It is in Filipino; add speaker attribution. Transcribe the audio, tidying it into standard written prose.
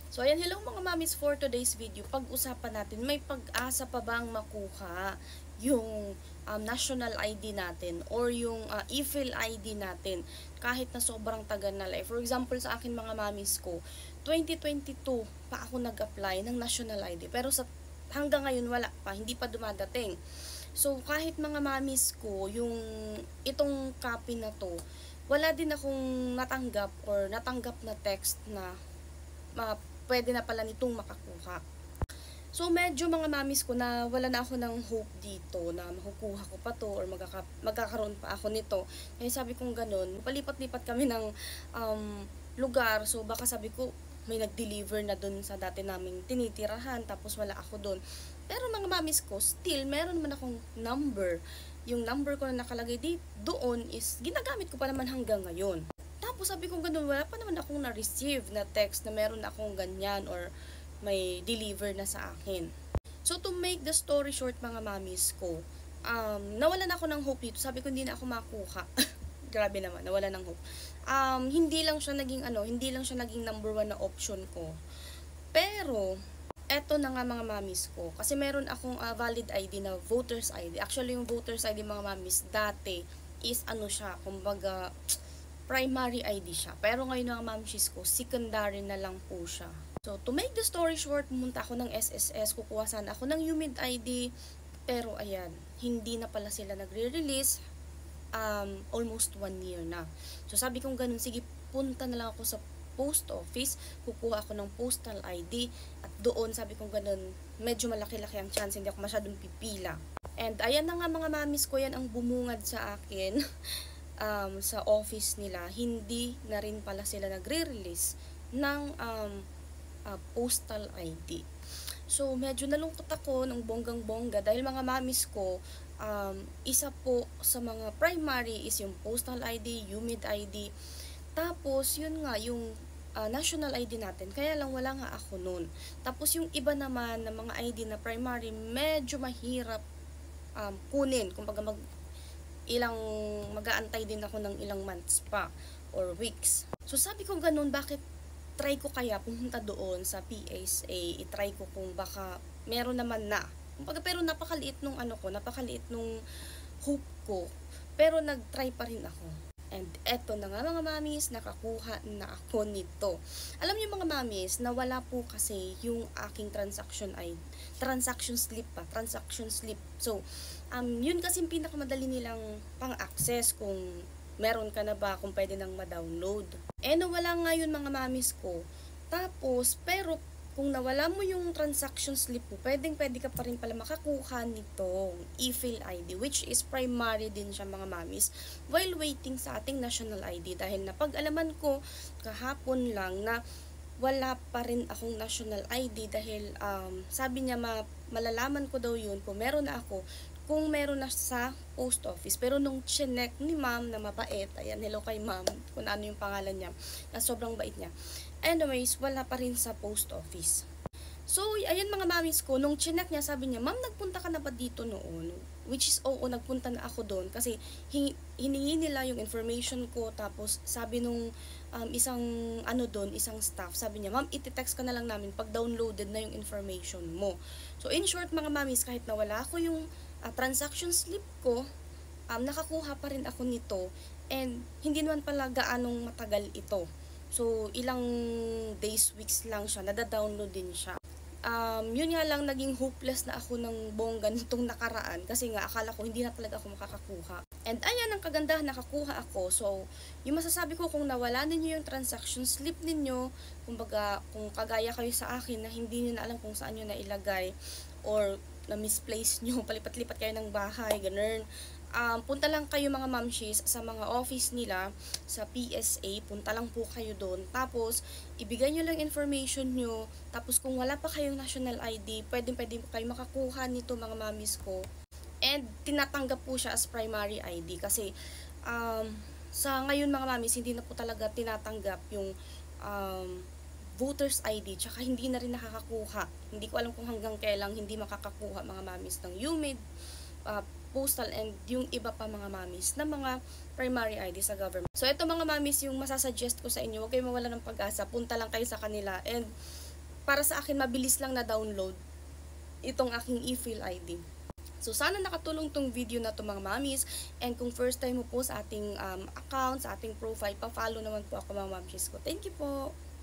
Speaker 1: So, ayan, hello mga mamis, for today's video, pag-usapan natin, may pag-asa pa bang makuha yung national ID natin or yung e-fill ID natin kahit na sobrang tagal na life. For example, sa akin mga mamis ko, 2022 pa ako nag-apply ng national ID pero hanggang ngayon wala pa, hindi pa dumadating. So, kahit mga mamis ko, yung itong copy na to, wala din akong natanggap or natanggap na text na pwede na pala nitong makakuha. So, medyo mga mamis ko na wala na ako ng hope dito na makukuha ko pa to or magkakaroon pa ako nito. Kaya sabi kong ganun, palipat-lipat kami ng lugar. So, baka sabi ko, may nag-deliver na dun sa dati naming tinitirahan tapos wala ako dun. Pero mga mamis ko, still, meron man akong number. Yung number ko na nakalagay doon is ginagamit ko pa naman hanggang ngayon. Tapos sabi ko ganun, wala pa naman akong na-receive na text na meron akong ganyan or may deliver na sa akin. So to make the story short mga mamis ko, nawalan ako ng hope dito. Sabi ko hindi na ako makuha. Grabe naman, nawalan ng hope. Hindi lang siya naging number 1 na option ko. Pero eto na nga mga mamis ko. Kasi meron akong valid ID na voter's ID. Actually, yung voter's ID mga mamis, dati is siya, kumbaga, primary ID siya. Pero ngayon mga mamshis ko, secondary na lang po siya. So, to make the story short, pumunta ako ng SSS, kukuha sana ako ng UMID ID. Pero ayan, hindi na pala sila nagre-release. Almost 1 year na. So, sabi kong ganun, sige, punta na lang ako sa post office, kukuha ako ng postal ID, at doon, sabi kong ganun, medyo malaki-laki ang chance, hindi ako masyadong pipila. And ayan na nga mga mamis ko, yan ang bumungad sa akin. Sa office nila, hindi na rin pala sila nagre-release ng postal ID. So, medyo nalungkot ako ng bonggang-bongga dahil mga mamis ko, isa po sa mga primary is yung postal ID, UMID ID. Tapos, yun nga, yung national ID natin. Kaya lang wala nga ako nun. Tapos, yung iba naman na mga ID na primary, medyo mahirap kunin. Kumbaga, mag-aantay din ako ng ilang months pa or weeks. So sabi ko ganun, bakit try ko kaya pumunta doon sa PSA, i-try ko kung baka meron naman na. Pero napakaliit nung napakaliit nung hope ko. Pero nag-try pa rin ako. And eto na nga mga mamis, nakakuha na ako nito. Alam niyo mga mamis, nawala po kasi yung aking transaction slip. So, yun kasi yung pinakamadali nilang pang-access kung meron ka na ba, kung pwede nang ma-download. Nawala nga yun mga mamis ko. Tapos, pero kung nawala mo yung transaction slip mo, pwede ka pa rin pala makakuha nitong e-fill ID, which is primary din siya mga mamis, while waiting sa ating national ID. Dahil napag-alaman ko kahapon lang na wala pa rin akong national ID dahil sabi niya malalaman ko daw yun kung meron na ako, kung meron na sa post office. Pero nung chinek ni ma'am na mabait, ayan, hello kay ma'am, kung ano yung pangalan niya, na sobrang bait niya. Anyways, wala pa rin sa post office. So, ayan mga mamis ko, nung chinek niya, sabi niya, ma'am, nagpunta ka na ba dito noon? Which is, oo, nagpunta na ako doon kasi hiningi nila yung information ko, tapos sabi nung isang staff, sabi niya, ma'am, iti-text ka na lang namin pag downloaded na yung information mo. So, in short mga mamis, kahit nawala ko yung transaction slip ko, nakakuha pa rin ako nito, and hindi naman pala gaanong matagal ito. So, ilang days, weeks lang siya, nada-download din siya. Yun nga lang, naging hopeless na ako ng bongga nitong nakaraan kasi nga akala ko hindi na talaga ako makakakuha. And ayan, ang kagandahan, nakakuha ako. So, yung masasabi ko, kung nawala ninyo yung transaction slip ninyo, kumbaga, kung kagaya kayo sa akin na hindi nyo na alam kung saan nyo nailagay or na misplace nyo, palipat-lipat kayo ng bahay, ganun. Punta lang kayo mga mamshis sa mga office nila sa PSA, punta lang po kayo doon, tapos ibigay nyo lang information nyo, tapos kung wala pa kayong national ID, pwede po kayo makakuha nito mga mamis ko, and tinatanggap po siya as primary ID kasi sa ngayon mga mamis, hindi na po talaga tinatanggap yung voter's ID, tsaka hindi na rin nakakakuha. Hindi ko alam kung hanggang kailang hindi makakakuha mga mamis ng UMID, postal, and yung iba pa mga mamis na mga primary ID sa government. So, ito mga mamis yung masasuggest ko sa inyo. Huwag kayo mawala ng pag-asa. Punta lang kayo sa kanila. And para sa akin mabilis lang na download itong aking e-fill ID. So, sana nakatulong tong video na to mga mamis. And kung first time mo po sa ating account, sa ating profile, pa-follow naman po ako mga mamsis ko. Thank you po!